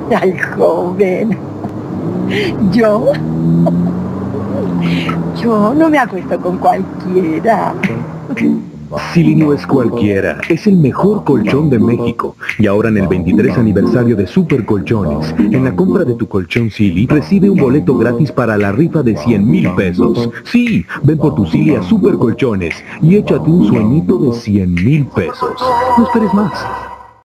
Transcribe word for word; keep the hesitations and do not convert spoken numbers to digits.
Ay, joven. Yo... Yo no me acuesto con cualquiera. Silly no es cualquiera, es el mejor colchón de México. Y ahora en el veintitrés aniversario de Super Colchones, en la compra de tu colchón Silly, recibe un boleto gratis para la rifa de cien mil pesos. Sí, ven por tu Silly a Super Colchones y échate un sueñito de cien mil pesos. No esperes más.